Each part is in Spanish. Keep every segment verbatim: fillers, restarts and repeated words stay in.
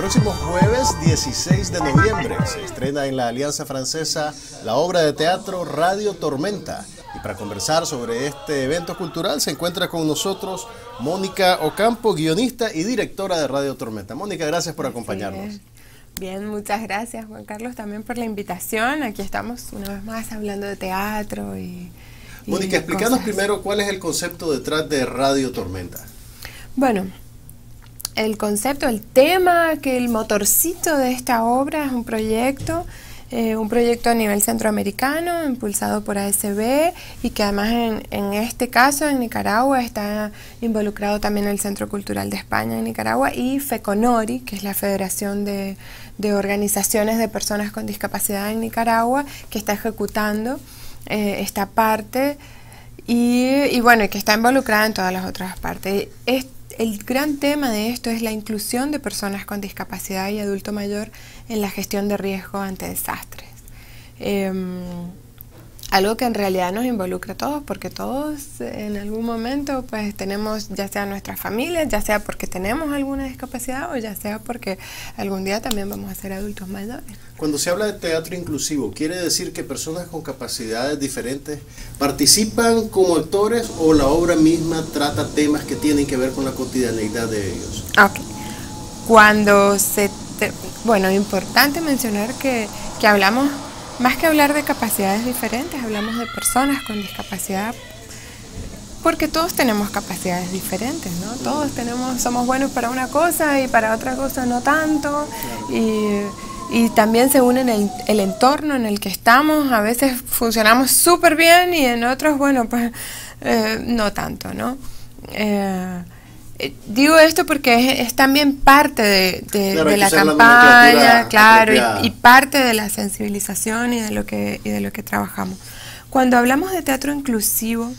próximo jueves dieciséis de noviembre se estrena en la Alianza Francesa la obra de teatro Radio Tormenta. Y para conversar sobre este evento cultural se encuentra con nosotros Mónica Ocampo, guionista y directora de Radio Tormenta. Mónica, gracias por acompañarnos. Sí. Bien, muchas gracias Juan Carlos también por la invitación. Aquí estamos una vez más hablando de teatro y... y Mónica, explícanos cosas. primero cuál es el concepto detrás de Radio Tormenta. Bueno, el concepto, el tema, que el motorcito de esta obra es un proyecto, eh, un proyecto a nivel centroamericano, impulsado por A S B, y que además en, en este caso en Nicaragua está involucrado también el Centro Cultural de España en Nicaragua y FECONORI, que es la Federación de, de Organizaciones de Personas con Discapacidad en Nicaragua, que está ejecutando eh, esta parte y, y bueno, y que está involucrada en todas las otras partes. Este, El gran tema de esto es la inclusión de personas con discapacidad y adulto mayor en la gestión de riesgo ante desastres. Eh, algo que en realidad nos involucra a todos, porque todos en algún momento pues tenemos, ya sea nuestras familias, ya sea porque tenemos alguna discapacidad o ya sea porque algún día también vamos a ser adultos mayores. Cuando se habla de teatro inclusivo, ¿quiere decir que personas con capacidades diferentes participan como actores o la obra misma trata temas que tienen que ver con la cotidianeidad de ellos? Ok. Cuando se... Te, bueno, importante mencionar que, que hablamos, más que hablar de capacidades diferentes, hablamos de personas con discapacidad, porque todos tenemos capacidades diferentes, ¿no? Todos tenemos, somos buenos para una cosa y para otra cosa no tanto, claro. y... Y también según en el, el entorno en el que estamos, a veces funcionamos súper bien y en otros, bueno, pues eh, no tanto, ¿no? Eh, digo esto porque es, es también parte de, de, claro, de la campaña, claro, y, y parte de la sensibilización y de lo que, y de lo que trabajamos. Cuando hablamos de teatro inclusivo,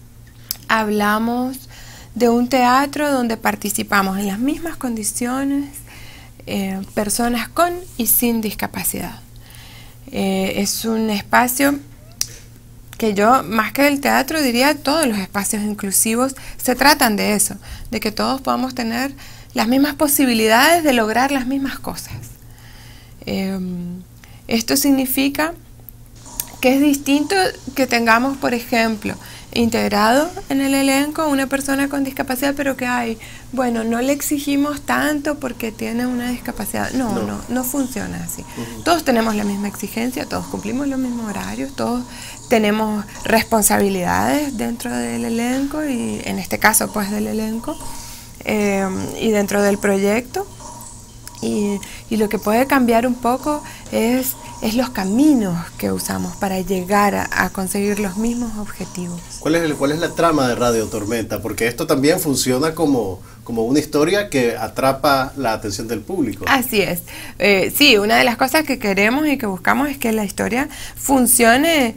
hablamos de un teatro donde participamos en las mismas condiciones, Eh, personas con y sin discapacidad. Eh, es un espacio que yo, más que el teatro, diría todos los espacios inclusivos se tratan de eso, de que todos podamos tener las mismas posibilidades de lograr las mismas cosas. Eh, esto significa que es distinto que tengamos, por ejemplo, integrado en el elenco una persona con discapacidad, pero que hay, bueno, no le exigimos tanto porque tiene una discapacidad. No, no, no, no funciona así. Uh-huh. Todos tenemos la misma exigencia, todos cumplimos los mismos horarios, todos tenemos responsabilidades dentro del elenco y en este caso pues del elenco eh, y dentro del proyecto. Y, y lo que puede cambiar un poco es, es los caminos que usamos para llegar a, a conseguir los mismos objetivos. ¿Cuál es, el, ¿Cuál es la trama de Radio Tormenta? Porque esto también funciona como, como una historia que atrapa la atención del público. Así es. Eh, sí, una de las cosas que queremos y que buscamos es que la historia funcione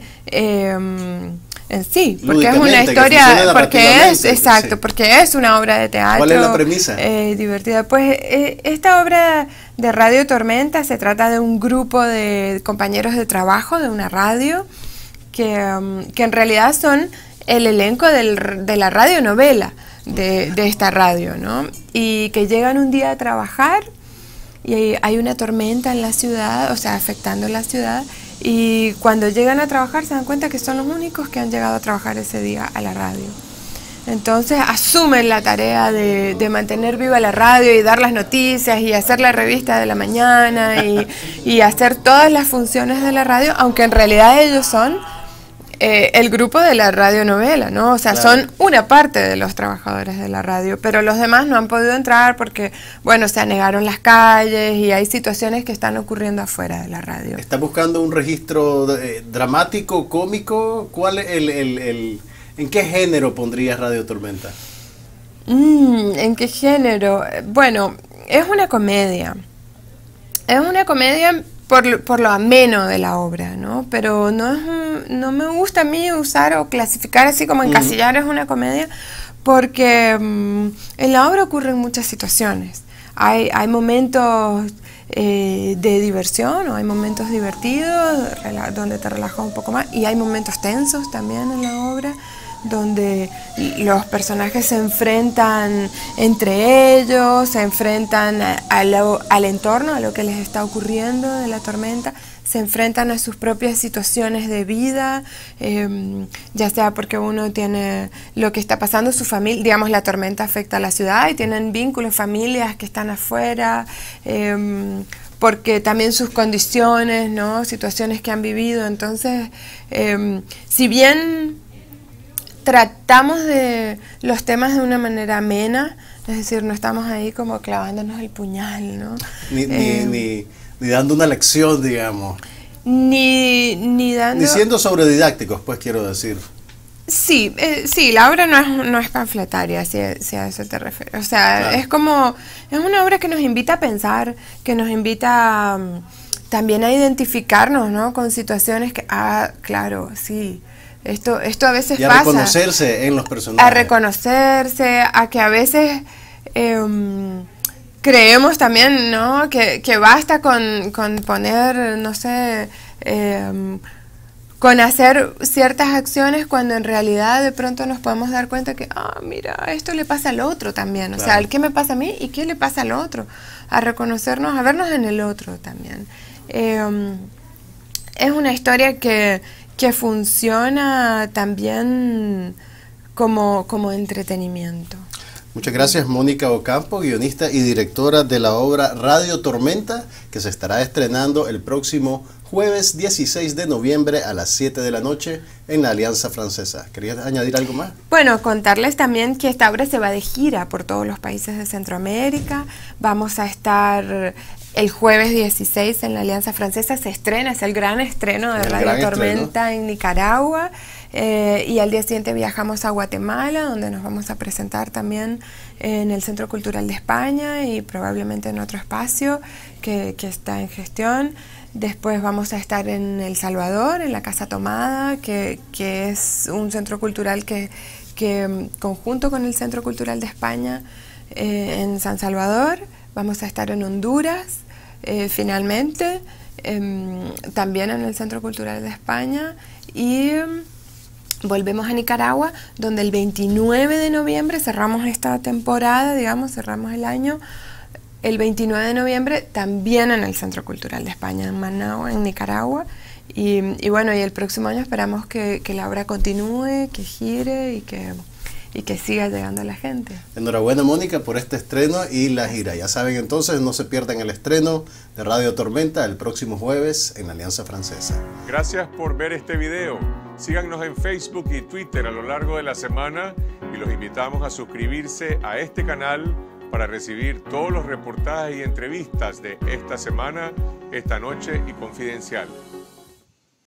eh, en sí, porque es una historia, porque es, exacto, sí. porque es una obra de teatro. ¿Cuál es la premisa? Eh, divertida. Pues eh, esta obra de Radio Tormenta se trata de un grupo de compañeros de trabajo de una radio que, um, que en realidad son el elenco del, de la radionovela de, de esta radio, ¿no? Y que llegan un día a trabajar y hay, hay una tormenta en la ciudad, o sea, afectando la ciudad. Y cuando llegan a trabajar se dan cuenta que son los únicos que han llegado a trabajar ese día a la radio. Entonces asumen la tarea de, de mantener viva la radio y dar las noticias y hacer la revista de la mañana y, y hacer todas las funciones de la radio, aunque en realidad ellos son eh, el grupo de la radionovela, ¿no? O sea, claro. son una parte de los trabajadores de la radio, pero los demás no han podido entrar porque, bueno, se anegaron las calles y hay situaciones que están ocurriendo afuera de la radio. ¿Está buscando un registro eh, dramático, cómico? ¿Cuál es el, el, el, ¿En qué género pondrías Radio Tormenta? Mm, ¿En qué género? Bueno, es una comedia. Es una comedia por, por lo ameno de la obra, ¿no? Pero no, es un, no me gusta a mí usar o clasificar así como encasillar, uh-huh. es una comedia, porque um, en la obra ocurren muchas situaciones. Hay, hay momentos eh, de diversión o hay momentos divertidos donde te relajas un poco más y hay momentos tensos también en la obra donde los personajes se enfrentan entre ellos, se enfrentan a, a lo, al entorno, a lo que les está ocurriendo de la tormenta, se enfrentan a sus propias situaciones de vida, eh, ya sea porque uno tiene lo que está pasando, su familia, digamos, la tormenta afecta a la ciudad y tienen vínculos, familias que están afuera, eh, porque también sus condiciones, ¿no? Situaciones que han vivido. Entonces, eh, si bien tratamos de los temas de una manera amena, es decir, no estamos ahí como clavándonos el puñal, ¿no? Ni, eh, ni, ni, ni dando una lección, digamos. Ni, ni dando... Ni siendo sobredidácticos, pues quiero decir. Sí, eh, sí, la obra no es, no es panfletaria, si, si a eso te refieres. O sea, claro. es como, es una obra que nos invita a pensar, que nos invita um, también a identificarnos, ¿no? Con situaciones que, ah, claro, sí, esto, esto a veces y a pasa. A reconocerse en los personajes. A reconocerse, a que a veces eh, um, creemos también, ¿no? Que, que basta con, con poner, no sé... Eh, con hacer ciertas acciones cuando en realidad de pronto nos podemos dar cuenta que, ah, mira, esto le pasa al otro también. O claro. sea, ¿qué me pasa a mí y qué le pasa al otro? A reconocernos, a vernos en el otro también. Eh, es una historia que, que funciona también como, como entretenimiento. Muchas gracias, Mónica Ocampo, guionista y directora de la obra Radio Tormenta, que se estará estrenando el próximo jueves dieciséis de noviembre a las siete de la noche en la Alianza Francesa. ¿Querías añadir algo más? Bueno, contarles también que esta obra se va de gira por todos los países de Centroamérica. Vamos a estar el jueves dieciséis en la Alianza Francesa, se estrena, es el gran estreno de el Radio Tormenta estreno. en Nicaragua. Eh, y al día siguiente viajamos a Guatemala, donde nos vamos a presentar también en el Centro Cultural de España y probablemente en otro espacio que, que está en gestión. Después vamos a estar en El Salvador, en la Casa Tomada, que, que es un centro cultural que, que conjunto con el Centro Cultural de España eh, en San Salvador. Vamos a estar en Honduras, eh, finalmente, eh, también en el Centro Cultural de España, y eh, volvemos a Nicaragua, donde el veintinueve de noviembre cerramos esta temporada, digamos, cerramos el año. El veintinueve de noviembre también en el Centro Cultural de España, en Managua, en Nicaragua. Y, y bueno, y el próximo año esperamos que, que la obra continúe, que gire y que, y que siga llegando a la gente. Enhorabuena, Mónica, por este estreno y la gira. Ya saben entonces, no se pierdan el estreno de Radio Tormenta el próximo jueves en la Alianza Francesa. Gracias por ver este video. Síganos en Facebook y Twitter a lo largo de la semana y los invitamos a suscribirse a este canal para recibir todos los reportajes y entrevistas de esta semana, esta noche y Confidencial.